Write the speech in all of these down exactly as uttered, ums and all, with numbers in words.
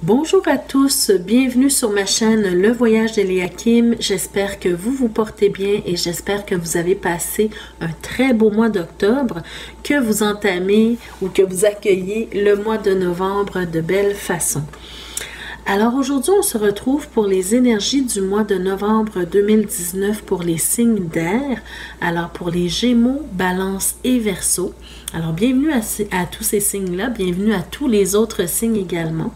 Bonjour à tous, bienvenue sur ma chaîne Le Voyage d'Eliakim. J'espère que vous vous portez bien et j'espère que vous avez passé un très beau mois d'octobre, que vous entamez ou que vous accueillez le mois de novembre de belle façon. Alors aujourd'hui, on se retrouve pour les énergies du mois de novembre deux mille dix-neuf pour les signes d'air. Alors pour les Gémeaux, Balance et Verseau. Alors bienvenue à, à tous ces signes-là, bienvenue à tous les autres signes également.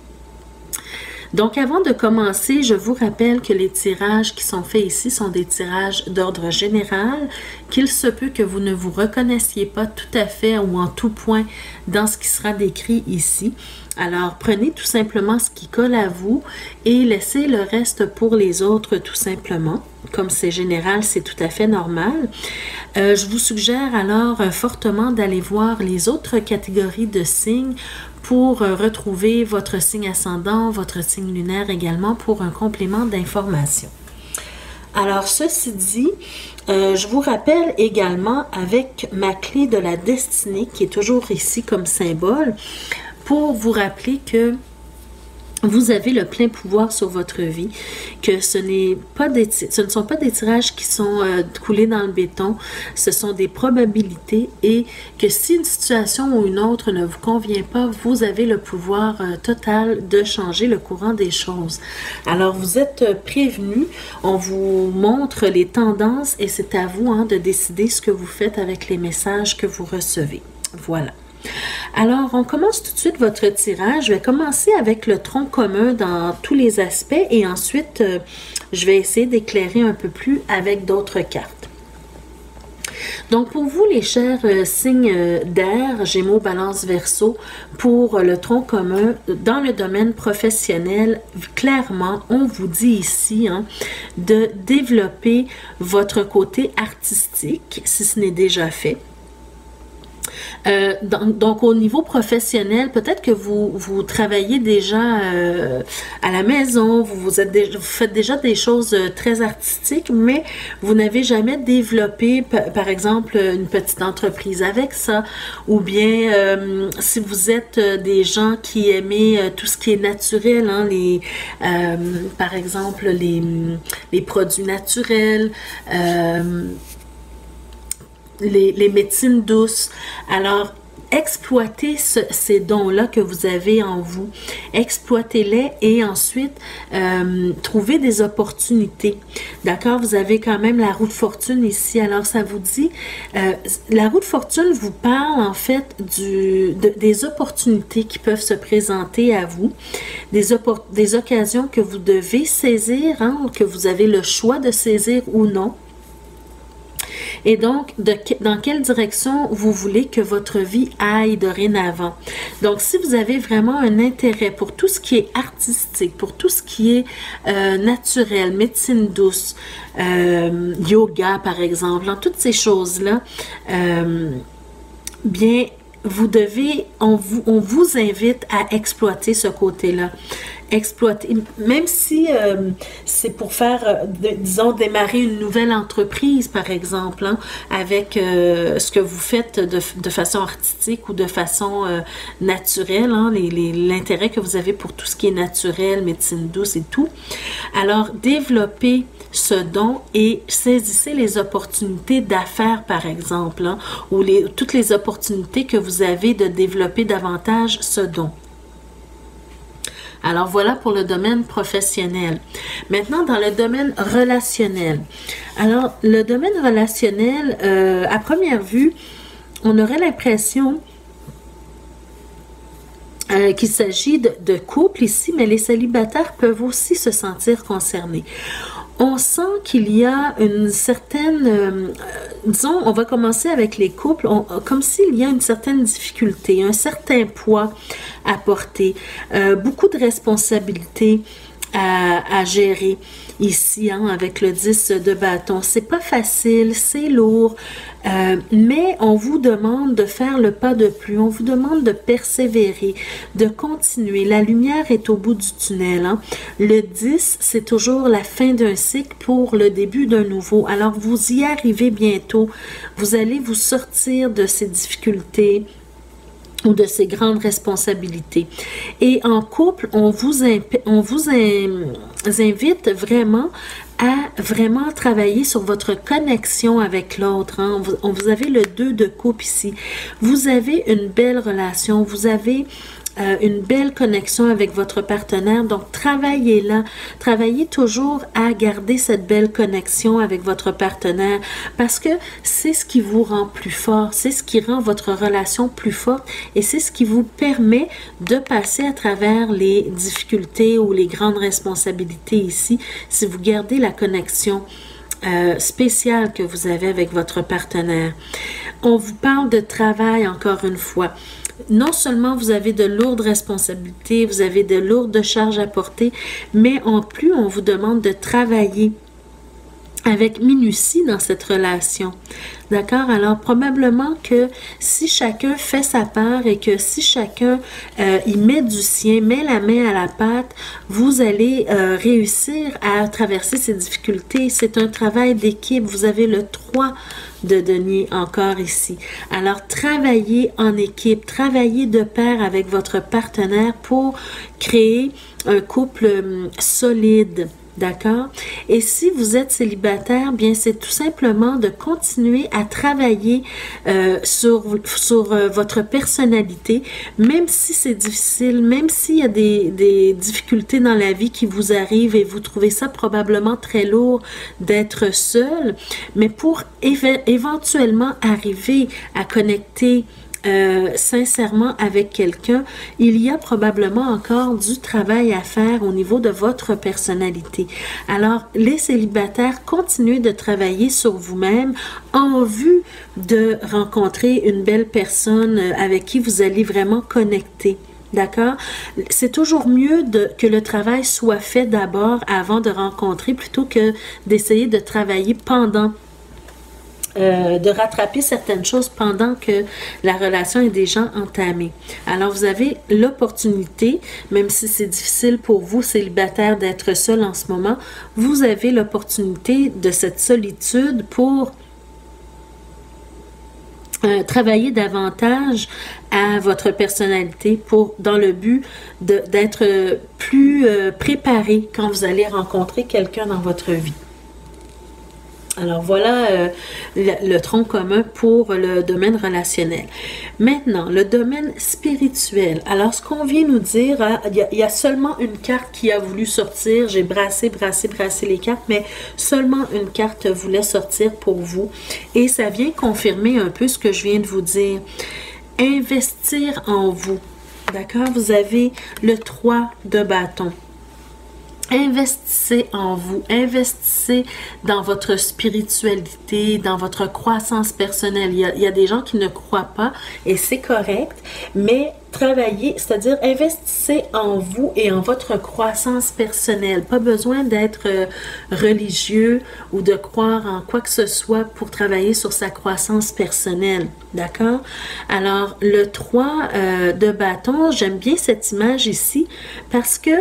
Donc, avant de commencer, je vous rappelle que les tirages qui sont faits ici sont des tirages d'ordre général, qu'il se peut que vous ne vous reconnaissiez pas tout à fait ou en tout point dans ce qui sera décrit ici. Alors, prenez tout simplement ce qui colle à vous et laissez le reste pour les autres tout simplement. Comme c'est général, c'est tout à fait normal. Euh, je vous suggère alors euh, fortement d'aller voir les autres catégories de signes pour euh, retrouver votre signe ascendant, votre signe lunaire également pour un complément d'information. Alors, ceci dit, euh, je vous rappelle également avec ma clé de la destinée qui est toujours ici comme symbole pour vous rappeler que vous avez le plein pouvoir sur votre vie, que ce n'est pas des, ce ne sont pas des tirages qui sont euh, coulés dans le béton, ce sont des probabilités et que si une situation ou une autre ne vous convient pas, vous avez le pouvoir euh, total de changer le courant des choses. Alors vous êtes prévenus, on vous montre les tendances et c'est à vous hein, de décider ce que vous faites avec les messages que vous recevez. Voilà. Alors, on commence tout de suite votre tirage. Je vais commencer avec le tronc commun dans tous les aspects et ensuite, euh, je vais essayer d'éclairer un peu plus avec d'autres cartes. Donc, pour vous, les chers euh, signes euh, d'air, Gémeaux, Balance, Verseau, pour euh, le tronc commun, dans le domaine professionnel, clairement, on vous dit ici hein, de développer votre côté artistique, si ce n'est déjà fait. Euh, donc, donc, au niveau professionnel, peut-être que vous, vous travaillez déjà euh, à la maison, vous, vous, êtes déjà, vous faites déjà des choses euh, très artistiques, mais vous n'avez jamais développé, par exemple, une petite entreprise avec ça, ou bien euh, si vous êtes euh, des gens qui aimez euh, tout ce qui est naturel, hein, les, euh, par exemple, les, les produits naturels, euh, Les, les médecines douces. Alors, exploitez ce, ces dons-là que vous avez en vous. Exploitez-les et ensuite, euh, trouvez des opportunités. D'accord? Vous avez quand même la roue de fortune ici. Alors, ça vous dit, euh, la roue de fortune vous parle en fait du, de, des opportunités qui peuvent se présenter à vous, des, des occasions que vous devez saisir, hein, que vous avez le choix de saisir ou non. Et donc, de, dans quelle direction vous voulez que votre vie aille dorénavant. Donc, si vous avez vraiment un intérêt pour tout ce qui est artistique, pour tout ce qui est euh, naturel, médecine douce, euh, yoga par exemple, dans toutes ces choses-là, euh, bien, vous devez, on vous, on vous invite à exploiter ce côté-là. Exploiter, même si euh, c'est pour faire, euh, de, disons, démarrer une nouvelle entreprise, par exemple, hein, avec euh, ce que vous faites de, de façon artistique ou de façon euh, naturelle, hein, l'intérêt que vous avez pour tout ce qui est naturel, médecine douce et tout. Alors, développez ce don et saisissez les opportunités d'affaires, par exemple, hein, ou les, toutes les opportunités que vous avez de développer davantage ce don. Alors, voilà pour le domaine professionnel. Maintenant, dans le domaine relationnel. Alors, le domaine relationnel, euh, à première vue, on aurait l'impression euh, qu'il s'agit de, de couple ici, mais les célibataires peuvent aussi se sentir concernés. On sent qu'il y a une certaine, euh, disons, on va commencer avec les couples, on, comme s'il y a une certaine difficulté, un certain poids à porter, euh, beaucoup de responsabilités à, à gérer ici, hein, avec le dix de bâton. C'est pas facile, c'est lourd, euh, mais on vous demande de faire le pas de plus, on vous demande de persévérer, de continuer. La lumière est au bout du tunnel. Hein. Le dix, c'est toujours la fin d'un cycle pour le début d'un nouveau. Alors, vous y arrivez bientôt. Vous allez vous sortir de ces difficultés. ou de ces grandes responsabilités. Et en couple, on vous, on vous invite vraiment à vraiment travailler sur votre connexion avec l'autre. Hein. On, vous, vous avez le deux de coupe ici. Vous avez une belle relation, vous avez euh, une belle connexion avec votre partenaire. Donc, travaillez là. Travaillez toujours à garder cette belle connexion avec votre partenaire parce que c'est ce qui vous rend plus fort. C'est ce qui rend votre relation plus forte et c'est ce qui vous permet de passer à travers les difficultés ou les grandes responsabilités ici. Si vous gardez la connexion euh, spéciale que vous avez avec votre partenaire. On vous parle de travail encore une fois. Non seulement vous avez de lourdes responsabilités, vous avez de lourdes charges à porter, mais en plus, on vous demande de travailler avec minutie dans cette relation. D'accord? Alors, probablement que si chacun fait sa part et que si chacun euh, y met du sien, met la main à la pâte, vous allez euh, réussir à traverser ces difficultés. C'est un travail d'équipe. Vous avez le trois de denier encore ici. Alors, travaillez en équipe, travaillez de pair avec votre partenaire pour créer un couple euh, solide. D'accord? Et si vous êtes célibataire, bien c'est tout simplement de continuer à travailler euh, sur, sur euh, votre personnalité, même si c'est difficile, même s'il y a des, des difficultés dans la vie qui vous arrivent et vous trouvez ça probablement très lourd d'être seul, mais pour éve- éventuellement arriver à connecter Euh, sincèrement avec quelqu'un, il y a probablement encore du travail à faire au niveau de votre personnalité. Alors, les célibataires, continuez de travailler sur vous-même en vue de rencontrer une belle personne avec qui vous allez vraiment connecter. D'accord? C'est toujours mieux de, que le travail soit fait d'abord avant de rencontrer plutôt que d'essayer de travailler pendant Euh, de rattraper certaines choses pendant que la relation est déjà entamée. Alors, vous avez l'opportunité, même si c'est difficile pour vous, célibataire, d'être seul en ce moment, vous avez l'opportunité de cette solitude pour euh, travailler davantage à votre personnalité pour, dans le but de, d'être plus euh, préparé quand vous allez rencontrer quelqu'un dans votre vie. Alors voilà euh, le, le tronc commun pour le domaine relationnel. Maintenant, le domaine spirituel. Alors, ce qu'on vient nous dire, hein, il, y a, il y a seulement une carte qui a voulu sortir. J'ai brassé, brassé, brassé les cartes, mais seulement une carte voulait sortir pour vous. Et ça vient confirmer un peu ce que je viens de vous dire. Investir en vous. D'accord? Vous avez le trois de bâton. Investissez en vous, investissez dans votre spiritualité, dans votre croissance personnelle. Il y a, il y a des gens qui ne croient pas et c'est correct, mais travaillez, c'est-à-dire investissez en vous et en votre croissance personnelle. Pas besoin d'être euh, religieux ou de croire en quoi que ce soit pour travailler sur sa croissance personnelle. D'accord? Alors, le trois euh, de bâton, j'aime bien cette image ici parce que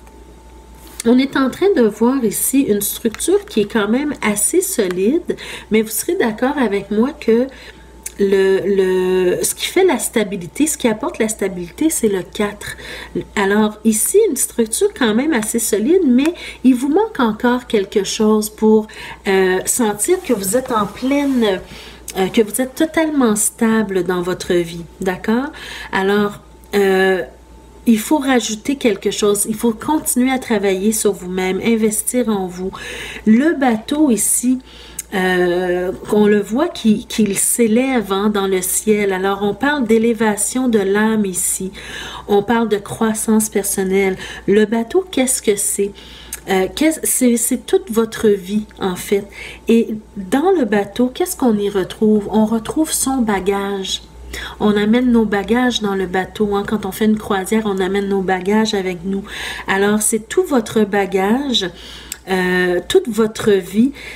on est en train de voir ici une structure qui est quand même assez solide, mais vous serez d'accord avec moi que le, le, ce qui fait la stabilité, ce qui apporte la stabilité, c'est le quatre. Alors ici, une structure quand même assez solide, mais il vous manque encore quelque chose pour euh, sentir que vous êtes en pleine, euh, que vous êtes totalement stable dans votre vie. D'accord? Alors, euh, il faut rajouter quelque chose. Il faut continuer à travailler sur vous-même, investir en vous. Le bateau ici, euh, on le voit qu'il qu'il s'élève hein, dans le ciel. Alors, on parle d'élévation de l'âme ici. On parle de croissance personnelle. Le bateau, qu'est-ce que c'est? Euh, c'est toute votre vie, en fait. Et dans le bateau, qu'est-ce qu'on y retrouve? On retrouve son bagage. On amène nos bagages dans le bateau. Hein. Quand on fait une croisière, on amène nos bagages avec nous. Alors, c'est tout votre bagage, euh, toute votre vie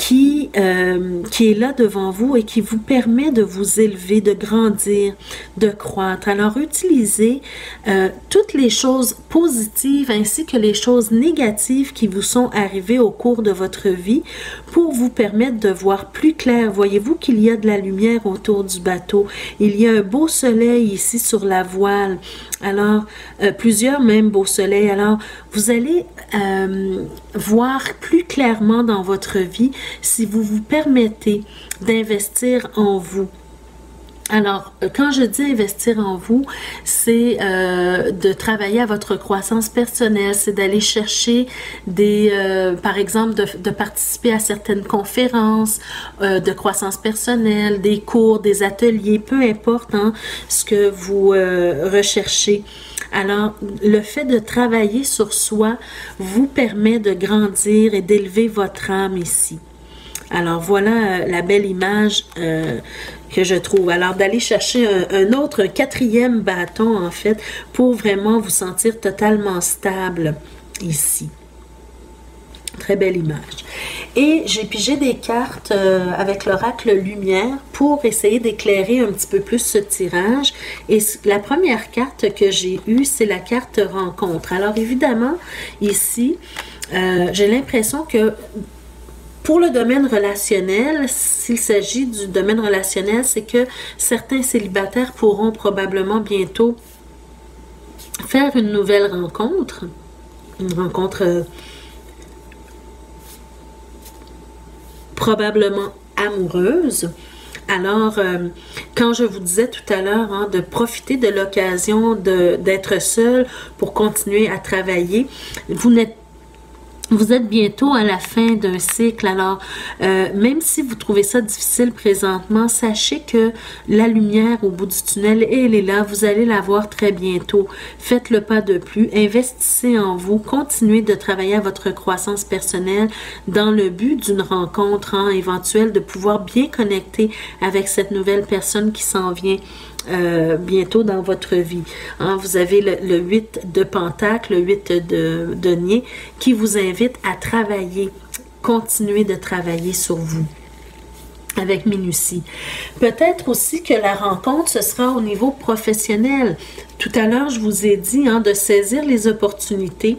qui, euh, qui est là devant vous et qui vous permet de vous élever, de grandir, de croître. Alors, utilisez euh, toutes les choses positives ainsi que les choses négatives qui vous sont arrivées au cours de votre vie pour vous permettre de voir plus clair. Voyez-vous qu'il y a de la lumière autour du bateau. Il y a un beau soleil ici sur la voile. Alors, euh, plusieurs même beaux soleils. Alors, vous allez euh, voir plus clairement dans votre vie si vous vous permettez d'investir en vous. Alors, quand je dis investir en vous, c'est euh, de travailler à votre croissance personnelle, c'est d'aller chercher des, euh, par exemple, de, de participer à certaines conférences euh, de croissance personnelle, des cours, des ateliers, peu importe hein, ce que vous euh, recherchez. Alors, le fait de travailler sur soi vous permet de grandir et d'élever votre âme ici. Alors, voilà euh, la belle image euh, que je trouve. Alors, d'aller chercher un, un autre, un quatrième bâton, en fait, pour vraiment vous sentir totalement stable ici. Très belle image. Et j'ai pigé des cartes euh, avec l'oracle lumière pour essayer d'éclairer un petit peu plus ce tirage. Et la première carte que j'ai eue, c'est la carte rencontre. Alors, évidemment, ici, euh, j'ai l'impression que pour le domaine relationnel, s'il s'agit du domaine relationnel, c'est que certains célibataires pourront probablement bientôt faire une nouvelle rencontre, une rencontre euh, probablement amoureuse. Alors, euh, quand je vous disais tout à l'heure hein, de profiter de l'occasion d'être seul pour continuer à travailler, vous n'êtes Vous êtes bientôt à la fin d'un cycle, alors euh, même si vous trouvez ça difficile présentement, sachez que la lumière au bout du tunnel, elle est là, vous allez la voir très bientôt. Faites le pas de plus, investissez en vous, continuez de travailler à votre croissance personnelle dans le but d'une rencontre hein, éventuelle, de pouvoir bien connecter avec cette nouvelle personne qui s'en vient. Euh, bientôt dans votre vie. Hein, vous avez le, le huit de Pentacle, le huit de denier qui vous invite à travailler, continuer de travailler sur vous avec minutie. Peut-être aussi que la rencontre, ce sera au niveau professionnel. Tout à l'heure, je vous ai dit hein, de saisir les opportunités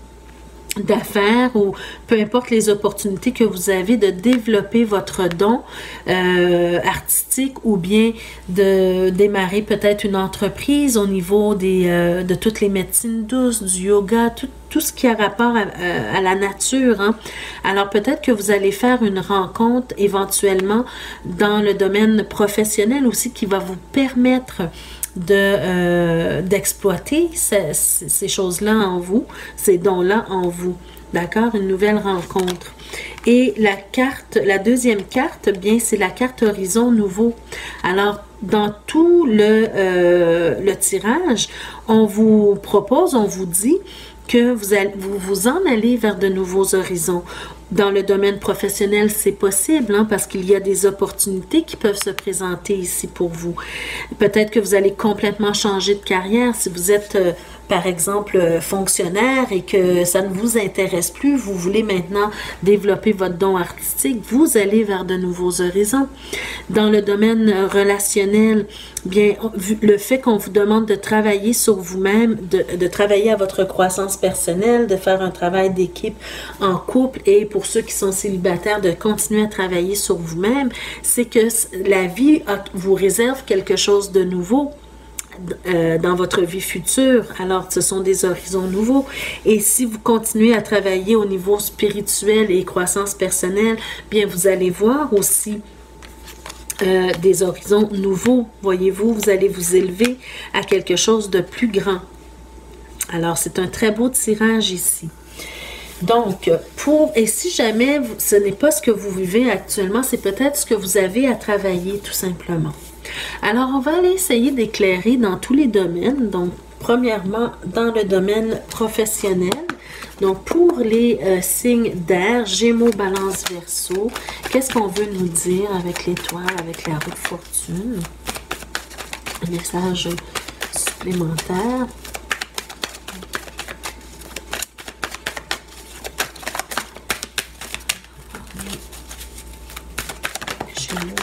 d'affaires ou peu importe les opportunités que vous avez de développer votre don euh, artistique ou bien de démarrer peut-être une entreprise au niveau des, euh, de toutes les médecines douces, du yoga, tout, tout ce qui a rapport à, à, à la nature. Hein. Alors peut-être que vous allez faire une rencontre éventuellement dans le domaine professionnel aussi qui va vous permettre de euh, d'exploiter ces, ces choses-là en vous, ces dons-là en vous. D'accord? Une nouvelle rencontre. Et la carte, la deuxième carte, bien, c'est la carte Horizon Nouveau. Alors, dans tout le, euh, le tirage, on vous propose, on vous dit que vous, allez, vous vous en allez vers de nouveaux horizons. Dans le domaine professionnel, c'est possible hein, parce qu'il y a des opportunités qui peuvent se présenter ici pour vous. Peut-être que vous allez complètement changer de carrière si vous êtes, euh, par exemple, fonctionnaire et que ça ne vous intéresse plus. Vous voulez maintenant développer votre don artistique. Vous allez vers de nouveaux horizons. Dans le domaine relationnel, bien, le fait qu'on vous demande de travailler sur vous-même, de, de travailler à votre croissance personnelle, de faire un travail d'équipe en couple et pour ceux qui sont célibataires, de continuer à travailler sur vous-même, c'est que la vie vous réserve quelque chose de nouveau euh, dans votre vie future. Alors, ce sont des horizons nouveaux. Et si vous continuez à travailler au niveau spirituel et croissance personnelle, bien, vous allez voir aussi Euh, des horizons nouveaux, voyez-vous, vous allez vous élever à quelque chose de plus grand. Alors, c'est un très beau tirage ici. Donc, pour, et si jamais vous, ce n'est pas ce que vous vivez actuellement, c'est peut-être ce que vous avez à travailler tout simplement. Alors, on va aller essayer d'éclairer dans tous les domaines. Donc, premièrement, dans le domaine professionnel. Donc, pour les euh, signes d'air, Gémeaux, Balance, Verseau, qu'est-ce qu'on veut nous dire avec l'étoile, avec la roue de fortune? Un message supplémentaire.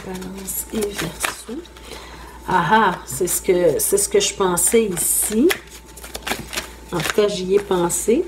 Balance et Verseau. Ah ah, c'est ce que c'est ce que je pensais ici. En tout cas, j'y ai pensé.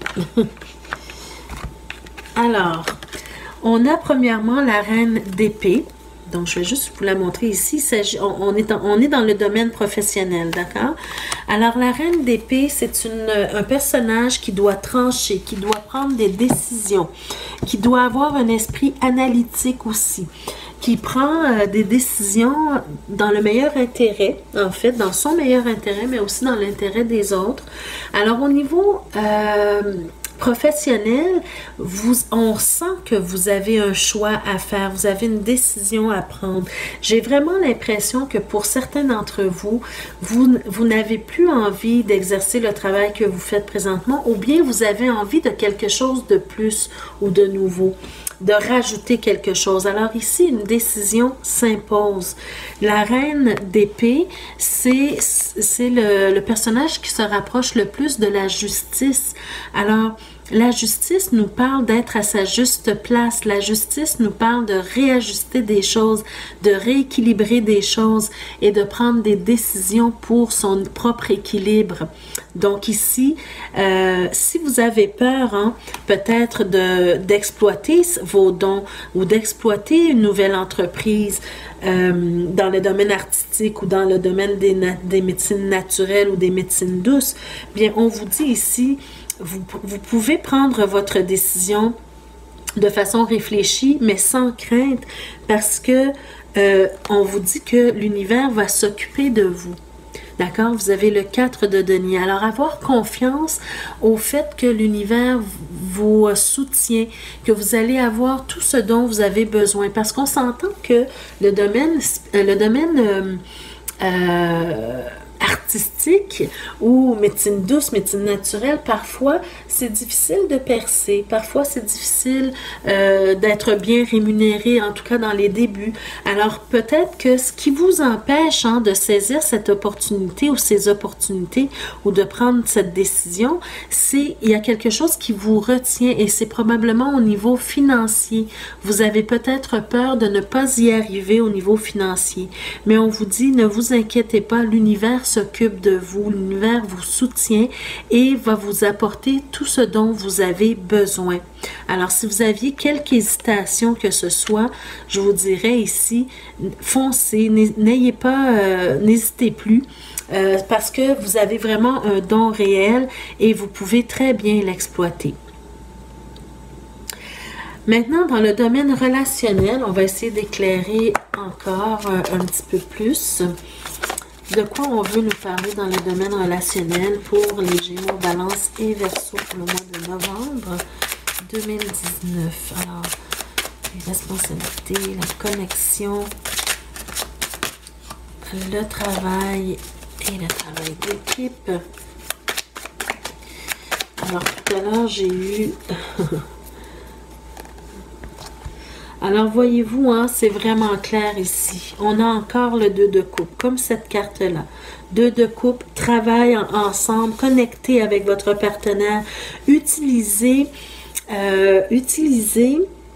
Alors, on a premièrement la reine d'épée. Donc, je vais juste vous la montrer ici. On, on, est dans, on est dans le domaine professionnel, d'accord? Alors, la reine d'épée, c'est un personnage qui doit trancher, qui doit prendre des décisions, qui doit avoir un esprit analytique aussi, qui prend euh, des décisions dans le meilleur intérêt, en fait, dans son meilleur intérêt, mais aussi dans l'intérêt des autres. Alors, au niveau euh, professionnel, vous, on sent que vous avez un choix à faire, vous avez une décision à prendre. J'ai vraiment l'impression que pour certains d'entre vous, vous, vous n'avez plus envie d'exercer le travail que vous faites présentement, ou bien vous avez envie de quelque chose de plus ou de nouveau, de rajouter quelque chose. Alors ici, une décision s'impose. La reine d'épée, c'est le, le personnage qui se rapproche le plus de la justice. Alors, la justice nous parle d'être à sa juste place. La justice nous parle de réajuster des choses, de rééquilibrer des choses et de prendre des décisions pour son propre équilibre. Donc ici, euh, si vous avez peur, hein, peut-être de, d'exploiter vos dons ou d'exploiter une nouvelle entreprise euh, dans le domaine artistique ou dans le domaine des, des médecines naturelles ou des médecines douces, bien, on vous dit ici, Vous, vous pouvez prendre votre décision de façon réfléchie, mais sans crainte, parce que euh, on vous dit que l'univers va s'occuper de vous. D'accord? Vous avez le quatre de denier. Alors, avoir confiance au fait que l'univers vous soutient, que vous allez avoir tout ce dont vous avez besoin. Parce qu'on s'entend que le domaine, le domaine euh, euh, artistique ou médecine douce, médecine naturelle, parfois c'est difficile de percer, parfois c'est difficile euh, d'être bien rémunéré, en tout cas dans les débuts. Alors peut-être que ce qui vous empêche hein, de saisir cette opportunité ou ces opportunités ou de prendre cette décision, c'est il y a quelque chose qui vous retient et c'est probablement au niveau financier. Vous avez peut-être peur de ne pas y arriver au niveau financier, mais on vous dit ne vous inquiétez pas, l'univers s'occupe de vous, l'univers vous soutient et va vous apporter tout ce dont vous avez besoin. Alors, si vous aviez quelque hésitation que ce soit, je vous dirais ici, foncez, n'ayez pas, euh, n'hésitez plus, euh, parce que vous avez vraiment un don réel et vous pouvez très bien l'exploiter. Maintenant, dans le domaine relationnel, on va essayer d'éclairer encore un, un petit peu plus. De quoi on veut nous parler dans le domaine relationnel pour les Gémeaux, Balance et Verseau pour le mois de novembre deux mille dix-neuf. Alors, les responsabilités, la connexion, le travail et le travail d'équipe. Alors, tout à l'heure, j'ai eu... Alors, voyez-vous, hein, c'est vraiment clair ici. On a encore le deux de coupe, comme cette carte-là. deux de coupe, travaillent ensemble, connectés avec votre partenaire. Utilisez, euh, utilisez,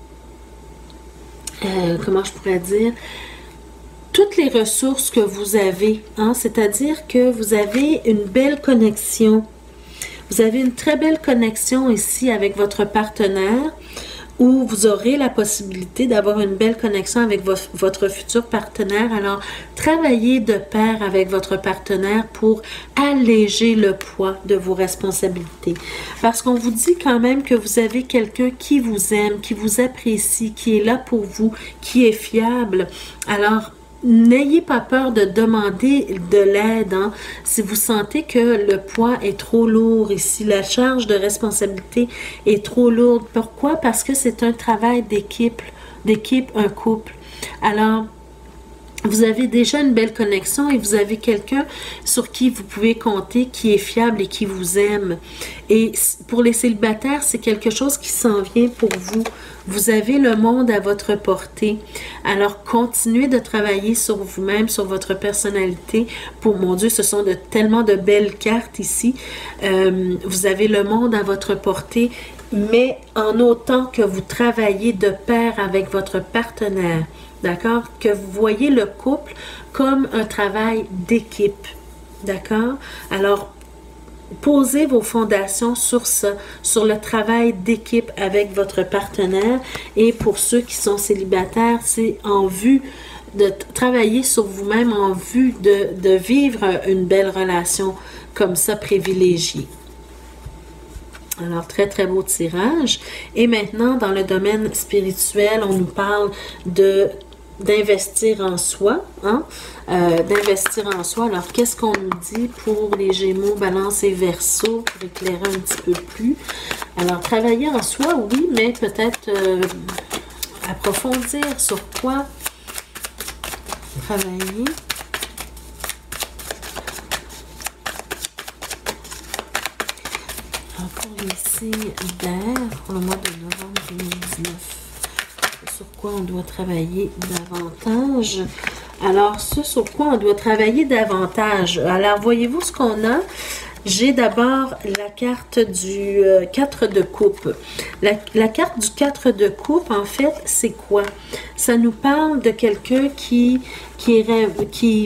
euh, comment je pourrais dire, toutes les ressources que vous avez. Hein, c'est-à-dire que vous avez une belle connexion. Vous avez une très belle connexion ici avec votre partenaire, où vous aurez la possibilité d'avoir une belle connexion avec vo votre futur partenaire. Alors, travaillez de pair avec votre partenaire pour alléger le poids de vos responsabilités. Parce qu'on vous dit quand même que vous avez quelqu'un qui vous aime, qui vous apprécie, qui est là pour vous, qui est fiable. Alors, n'ayez pas peur de demander de l'aide, hein, si vous sentez que le poids est trop lourd ici, la charge de responsabilité est trop lourde. Pourquoi? Parce que c'est un travail d'équipe, d'équipe, un couple. Alors, vous avez déjà une belle connexion et vous avez quelqu'un sur qui vous pouvez compter, qui est fiable et qui vous aime. Et pour les célibataires, c'est quelque chose qui s'en vient pour vous. Vous avez le monde à votre portée. Alors, continuez de travailler sur vous-même, sur votre personnalité. Pour mon Dieu, ce sont de, tellement de belles cartes ici. Euh, vous avez le monde à votre portée, mais en autant que vous travaillez de pair avec votre partenaire. d'accord? Que vous voyez le couple comme un travail d'équipe, d'accord? Alors, posez vos fondations sur ça, sur le travail d'équipe avec votre partenaire. Et pour ceux qui sont célibataires, c'est en vue de travailler sur vous-même, en vue de, de vivre une belle relation comme ça, privilégiée. Alors, très, très beau tirage. Et maintenant, dans le domaine spirituel, on nous parle de d'investir en soi, hein? Euh, d'investir en soi. Alors, qu'est-ce qu'on nous dit pour les Gémeaux, Balance et Verseau, pour éclairer un petit peu plus? Alors, travailler en soi, oui, mais peut-être euh, approfondir sur quoi travailler. Alors, pour les signes d'air, pour le mois de novembre deux mille dix-neuf. Sur quoi on doit travailler davantage. Alors, ce sur quoi on doit travailler davantage. Alors, voyez-vous ce qu'on a? J'ai d'abord la carte du euh, quatre de coupe. La, la carte du quatre de coupe, en fait, c'est quoi? Ça nous parle de quelqu'un qui, qui, est, qui,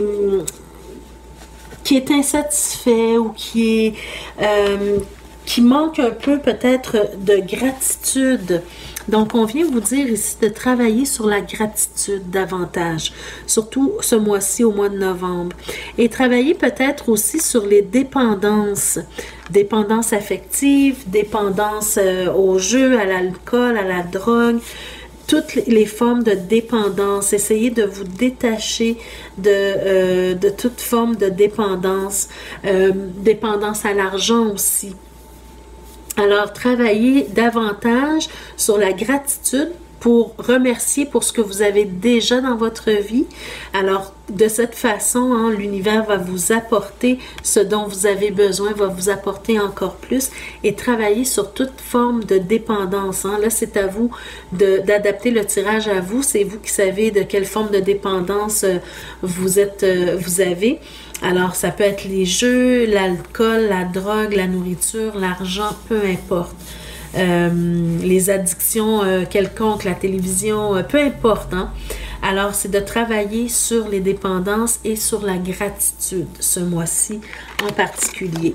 qui est insatisfait ou qui est... Euh, qui manque un peu peut-être de gratitude. Donc, on vient vous dire ici de travailler sur la gratitude davantage, surtout ce mois-ci, au mois de novembre. Et travailler peut-être aussi sur les dépendances, dépendance affective, dépendance euh, au jeu, à l'alcool, à la drogue, toutes les formes de dépendance. Essayez de vous détacher de, euh, de toute forme de dépendance, euh, dépendance à l'argent aussi. Alors, travaillez davantage sur la gratitude pour remercier pour ce que vous avez déjà dans votre vie. Alors, de cette façon, hein, l'univers va vous apporter ce dont vous avez besoin, va vous apporter encore plus et travailler sur toute forme de dépendance. Hein. Là, c'est à vous d'adapter le tirage à vous. C'est vous qui savez de quelle forme de dépendance euh, vous, êtes, euh, vous avez. Alors, ça peut être les jeux, l'alcool, la drogue, la nourriture, l'argent, peu importe. Euh, les addictions euh, quelconques, la télévision, euh, peu importe. Hein? Alors, c'est de travailler sur les dépendances et sur la gratitude ce mois-ci en particulier.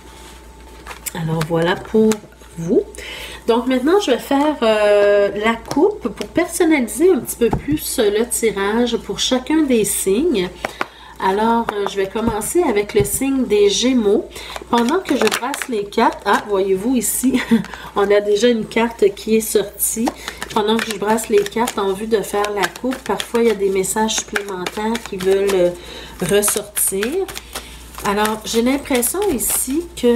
Alors, voilà pour vous. Donc, maintenant, je vais faire euh, la coupe pour personnaliser un petit peu plus le tirage pour chacun des signes. Alors, euh, je vais commencer avec le signe des Gémeaux. Pendant que je brasse les cartes, ah, voyez-vous ici, on a déjà une carte qui est sortie. Pendant que je brasse les cartes en vue de faire la coupe, parfois il y a des messages supplémentaires qui veulent euh, ressortir. Alors, j'ai l'impression ici que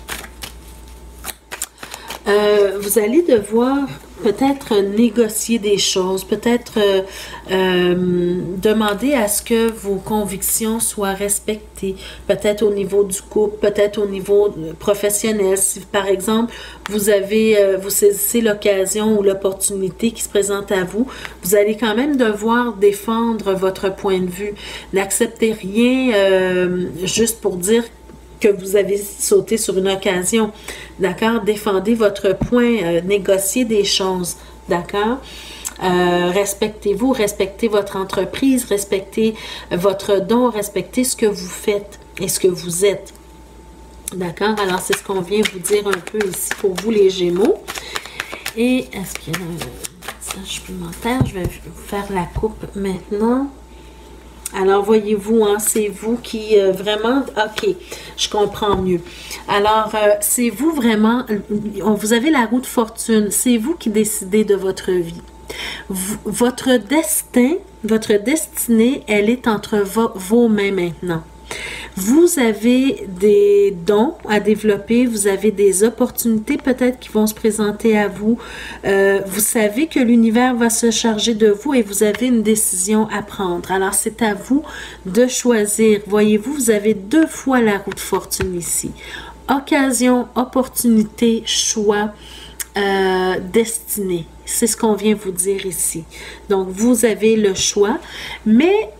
euh, vous allez devoir peut-être négocier des choses, peut-être euh, euh, demander à ce que vos convictions soient respectées, peut-être au niveau du couple, peut-être au niveau professionnel. Si par exemple, vous avez, euh, vous saisissez l'occasion ou l'opportunité qui se présente à vous, vous allez quand même devoir défendre votre point de vue. N'acceptez rien euh, juste pour dire que vous avez sauté sur une occasion, d'accord? Défendez votre point, euh, négociez des choses, d'accord? Euh, respectez-vous, respectez votre entreprise, respectez votre don, respectez ce que vous faites et ce que vous êtes, d'accord? Alors, c'est ce qu'on vient vous dire un peu ici pour vous, les Gémeaux. Et est-ce qu'il y a un message supplémentaire? Je vais vous faire la coupe maintenant. Alors, voyez-vous, hein, c'est vous qui euh, vraiment... OK, je comprends mieux. Alors, euh, c'est vous vraiment... Vous avez la roue de fortune. C'est vous qui décidez de votre vie. V votre destin, votre destinée, elle est entre vo vos mains maintenant. Vous avez des dons à développer, vous avez des opportunités peut-être qui vont se présenter à vous. Euh, vous savez que l'univers va se charger de vous et vous avez une décision à prendre. Alors, c'est à vous de choisir. Voyez-vous, vous avez deux fois la roue de fortune ici. Occasion, opportunité, choix, euh, destinée. C'est ce qu'on vient vous dire ici. Donc, vous avez le choix, mais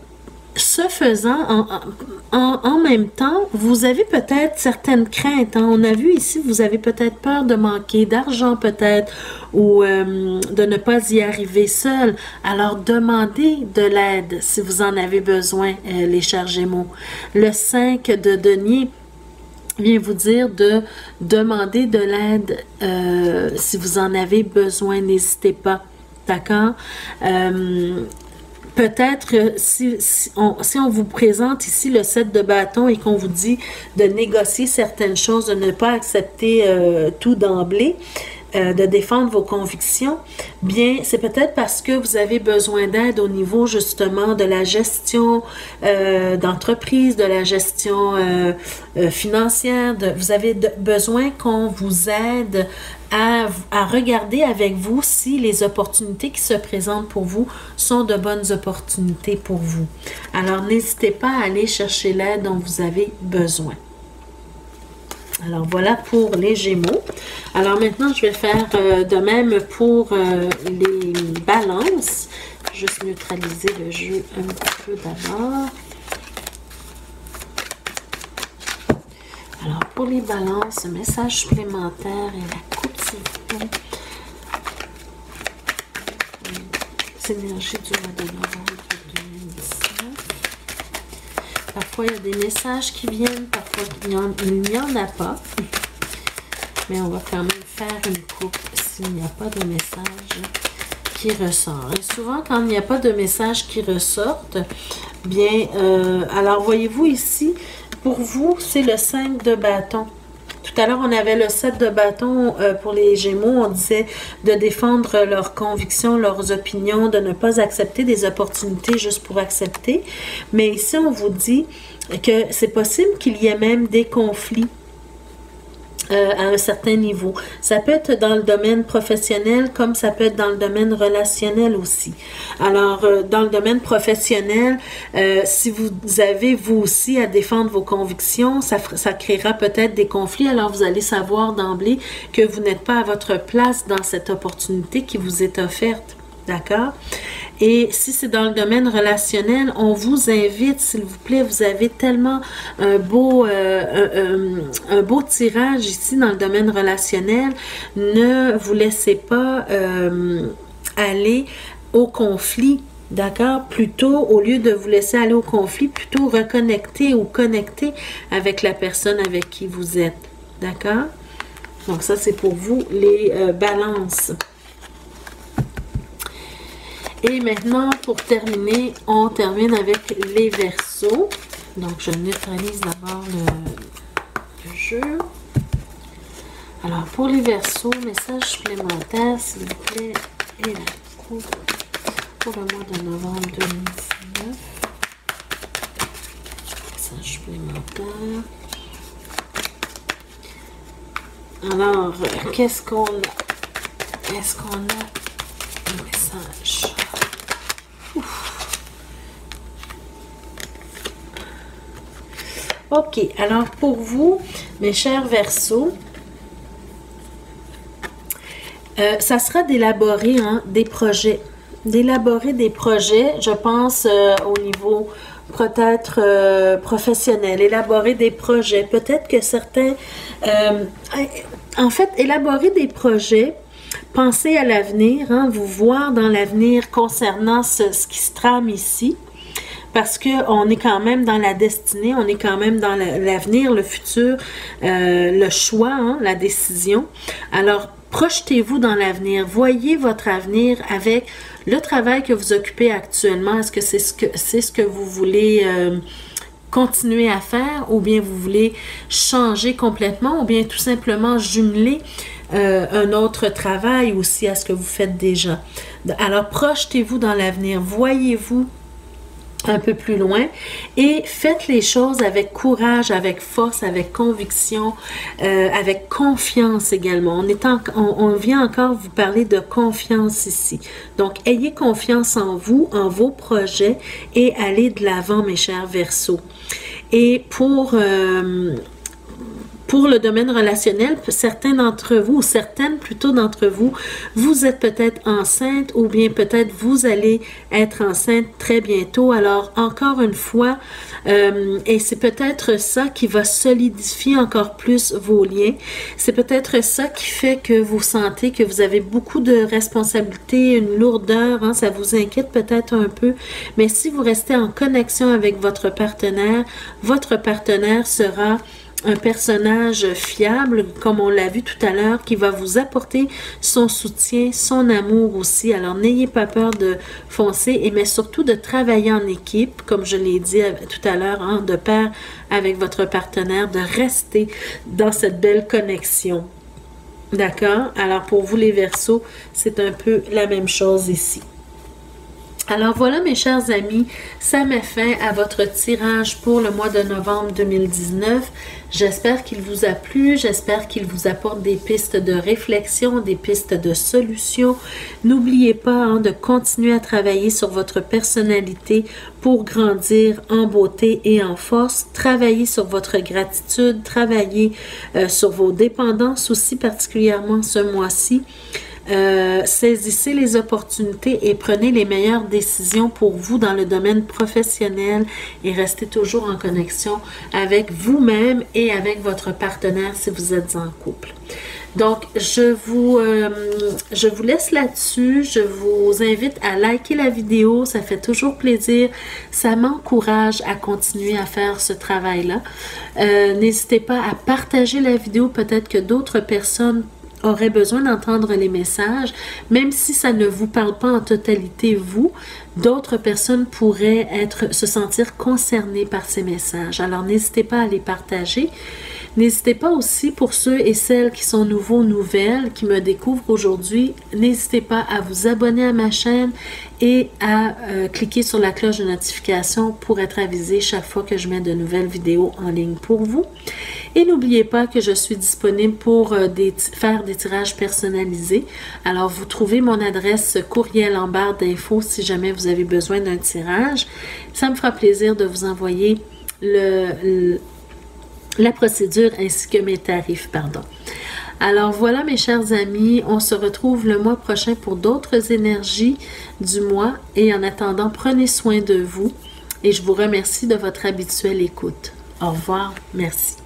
ce faisant, en, en, en même temps, vous avez peut-être certaines craintes. Hein? On a vu ici, vous avez peut-être peur de manquer d'argent peut-être ou euh, de ne pas y arriver seul. Alors, demandez de l'aide si vous en avez besoin, euh, les chers Gémeaux. Le cinq de denier vient vous dire de demander de l'aide euh, si vous en avez besoin. N'hésitez pas. D'accord? Euh, Peut-être si, si, on, si on vous présente ici le sept de bâton et qu'on vous dit de négocier certaines choses, de ne pas accepter euh, tout d'emblée, euh, de défendre vos convictions, bien, c'est peut-être parce que vous avez besoin d'aide au niveau justement de la gestion euh, d'entreprise, de la gestion euh, euh, financière. De, vous avez de, besoin qu'on vous aide À, à regarder avec vous si les opportunités qui se présentent pour vous sont de bonnes opportunités pour vous. Alors, n'hésitez pas à aller chercher l'aide dont vous avez besoin. Alors, voilà pour les Gémeaux. Alors, maintenant, je vais faire euh, de même pour euh, les balances. Juste neutraliser le jeu un petit peu d'abord. Alors, pour les balances, message supplémentaire et la coupe, s'il vous plaît. Les énergies du mois de novembre deux mille dix-neuf. Parfois, il y a des messages qui viennent, parfois, il n'y en, en a pas. Mais on va quand même faire une coupe s'il n'y a pas de message qui ressort. Et souvent, quand il n'y a pas de message qui ressortent, bien, euh, alors voyez-vous ici, pour vous, c'est le cinq de bâton. Tout à l'heure, on avait le sept de bâton euh, pour les Gémeaux. On disait de défendre leurs convictions, leurs opinions, de ne pas accepter des opportunités juste pour accepter. Mais ici, on vous dit que c'est possible qu'il y ait même des conflits euh, à un certain niveau. Ça peut être dans le domaine professionnel comme ça peut être dans le domaine relationnel aussi. Alors, euh, dans le domaine professionnel, euh, si vous avez vous aussi à défendre vos convictions, ça, ça créera peut-être des conflits. Alors, vous allez savoir d'emblée que vous n'êtes pas à votre place dans cette opportunité qui vous est offerte. D'accord? Et si c'est dans le domaine relationnel, on vous invite, s'il vous plaît, vous avez tellement un beau, euh, un, un beau tirage ici dans le domaine relationnel. Ne vous laissez pas euh, aller au conflit. D'accord? Plutôt, au lieu de vous laisser aller au conflit, plutôt reconnecter ou connecter avec la personne avec qui vous êtes. D'accord? Donc ça, c'est pour vous, les euh, balances. Et maintenant, pour terminer, on termine avec les Verseaux. Donc, je neutralise d'abord le, le jeu. Alors, pour les Verseaux, message supplémentaire, s'il vous plaît, et la coupe pour le mois de novembre deux mille dix-neuf. Message supplémentaire. Alors, qu'est-ce qu'on a? Est-ce qu'on a un message? Ouf. Ok, alors pour vous, mes chers Verseaux, euh, ça sera d'élaborer hein, des projets. D'élaborer des projets, je pense, euh, au niveau peut-être euh, professionnel. Élaborer des projets. Peut-être que certains... Euh, en fait, élaborer des projets, penser à l'avenir, hein, vous voir dans l'avenir concernant ce, ce qui se trame ici. Parce qu'on est quand même dans la destinée, on est quand même dans l'avenir, le futur, euh, le choix, hein, la décision. Alors, projetez-vous dans l'avenir. Voyez votre avenir avec le travail que vous occupez actuellement. Est-ce que c'est ce que c'est ce que vous voulez euh, continuer à faire ou bien vous voulez changer complètement ou bien tout simplement jumeler euh, un autre travail aussi à ce que vous faites déjà. Alors, projetez-vous dans l'avenir. Voyez-vous un peu plus loin et faites les choses avec courage, avec force, avec conviction, euh, avec confiance également. On, est en, on, on vient encore vous parler de confiance ici. Donc, ayez confiance en vous, en vos projets et allez de l'avant, mes chers Verseaux. Et pour... Euh, pour le domaine relationnel, certains d'entre vous, ou certaines plutôt d'entre vous, vous êtes peut-être enceinte ou bien peut-être vous allez être enceinte très bientôt. Alors, encore une fois, euh, et c'est peut-être ça qui va solidifier encore plus vos liens. C'est peut-être ça qui fait que vous sentez que vous avez beaucoup de responsabilités, une lourdeur, hein, ça vous inquiète peut-être un peu. Mais si vous restez en connexion avec votre partenaire, votre partenaire sera un personnage fiable, comme on l'a vu tout à l'heure, qui va vous apporter son soutien, son amour aussi. Alors, n'ayez pas peur de foncer, et mais surtout de travailler en équipe, comme je l'ai dit tout à l'heure, hein, de pair avec votre partenaire, de rester dans cette belle connexion. D'accord? Alors, pour vous les Verseaux, c'est un peu la même chose ici. Alors voilà mes chers amis, ça met fin à votre tirage pour le mois de novembre deux mille dix-neuf. J'espère qu'il vous a plu, j'espère qu'il vous apporte des pistes de réflexion, des pistes de solutions. N'oubliez pas hein, de continuer à travailler sur votre personnalité pour grandir en beauté et en force. Travaillez sur votre gratitude, travaillez euh, sur vos dépendances aussi, particulièrement ce mois-ci. Euh, saisissez les opportunités et prenez les meilleures décisions pour vous dans le domaine professionnel et restez toujours en connexion avec vous-même et avec votre partenaire si vous êtes en couple. Donc, je vous, euh, je vous laisse là-dessus. Je vous invite à liker la vidéo. Ça fait toujours plaisir. Ça m'encourage à continuer à faire ce travail-là. Euh, n'hésitez pas à partager la vidéo. Peut-être que d'autres personnes aurait besoin d'entendre les messages, même si ça ne vous parle pas en totalité, vous, d'autres personnes pourraient être, se sentir concernées par ces messages. Alors, n'hésitez pas à les partager. N'hésitez pas aussi, pour ceux et celles qui sont nouveaux, nouvelles, qui me découvrent aujourd'hui, n'hésitez pas à vous abonner à ma chaîne et à euh, cliquer sur la cloche de notification pour être avisé chaque fois que je mets de nouvelles vidéos en ligne pour vous. Et n'oubliez pas que je suis disponible pour euh, des, faire des tirages personnalisés. Alors, vous trouvez mon adresse courriel en barre d'infos si jamais vous avez besoin d'un tirage. Ça me fera plaisir de vous envoyer le, le, la procédure ainsi que mes tarifs, pardon. Alors voilà mes chers amis, on se retrouve le mois prochain pour d'autres énergies du mois. Et en attendant, prenez soin de vous et je vous remercie de votre habituelle écoute. Au revoir, merci.